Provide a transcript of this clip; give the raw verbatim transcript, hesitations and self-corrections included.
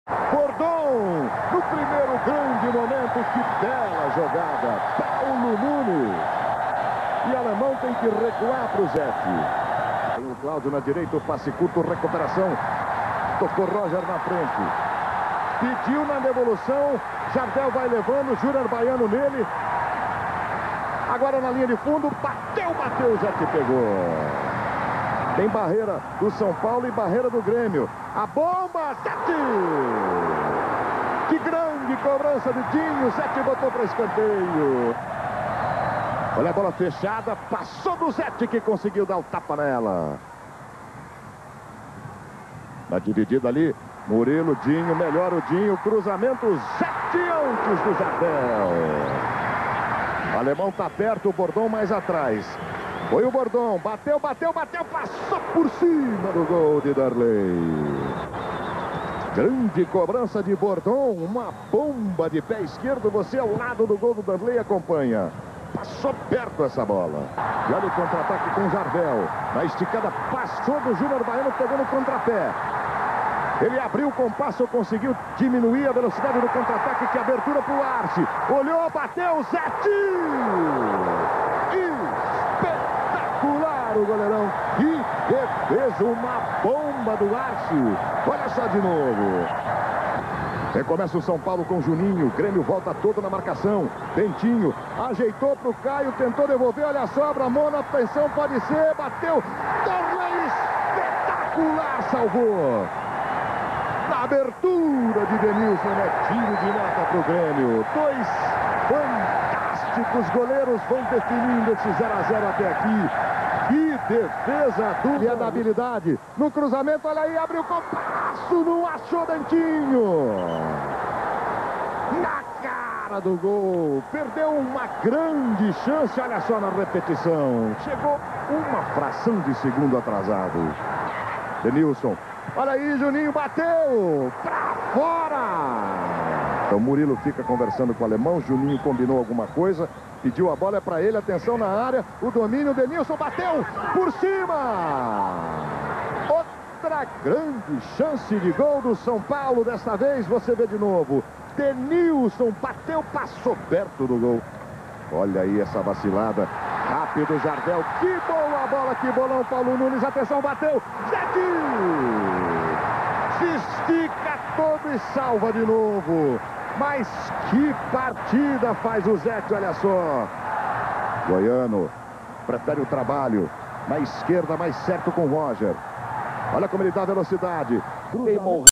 Bordon, no primeiro grande momento, que bela jogada. Paulo Nunes. E Alemão tem que recuar para o Zete. Tem o Cláudio na direita, o passe curto, recuperação. Tocou Roger na frente. Pediu na devolução. Jardel vai levando, Júnior Baiano nele. Agora na linha de fundo, bateu, bateu, Zete pegou. Tem barreira do São Paulo e barreira do Grêmio. A bomba, Zete! Que grande cobrança de Dinho, Zete botou para escanteio. Olha a bola fechada, passou do Zete, que conseguiu dar o tapa nela. Na dividida ali, Murilo, Dinho, melhor o Dinho, cruzamento, Zete antes do Jardel. O Alemão tá perto, o Bordon mais atrás. Foi o Bordon, bateu, bateu, bateu, passou por cima do gol de Darley. Grande cobrança de Bordon, uma bomba de pé esquerdo, você ao lado do gol do Darley acompanha. Passou perto essa bola. E olha o contra-ataque com o Jardel. Na esticada, passou do Júnior Baiano, pegou no contrapé. Ele abriu o compasso, conseguiu diminuir a velocidade do contra-ataque, que abertura para o Arce. Olhou, bateu, Zete! Espetacular o goleirão. Que defesa, uma bomba do Arce. Olha só de novo. Recomeça o São Paulo com Juninho. Grêmio volta todo na marcação. Dentinho ajeitou para o Caio, tentou devolver. Olha a sobra, Mona, atenção, pode ser. Bateu. Darley, espetacular, salvou. Na abertura de Denilson, né? Tiro de meta para o Grêmio. Dois fantásticos goleiros vão definindo esse zero a zero até aqui. Que defesa dupla da habilidade. No cruzamento, olha aí, abriu o compasso, não achou Dentinho. Na cara do gol. Perdeu uma grande chance, olha só na repetição. Chegou uma fração de segundo atrasado. Denilson. Olha aí, Juninho bateu pra fora. Então Murilo fica conversando com o Alemão. Juninho combinou alguma coisa, pediu a bola, é pra ele, atenção na área, o domínio, Denilson bateu por cima. Outra grande chance de gol do São Paulo. Desta vez você vê de novo, Denilson bateu, passou perto do gol. Olha aí essa vacilada. Rápido, Jardel. Que boa bola, que bolão, Paulo Nunes. Atenção, bateu. Zete! Se estica todo e salva de novo. Mas que partida faz o Zete, olha só. Goiano prefere o trabalho. Na esquerda, mais certo com o Roger. Olha como ele dá velocidade. Cruzamento.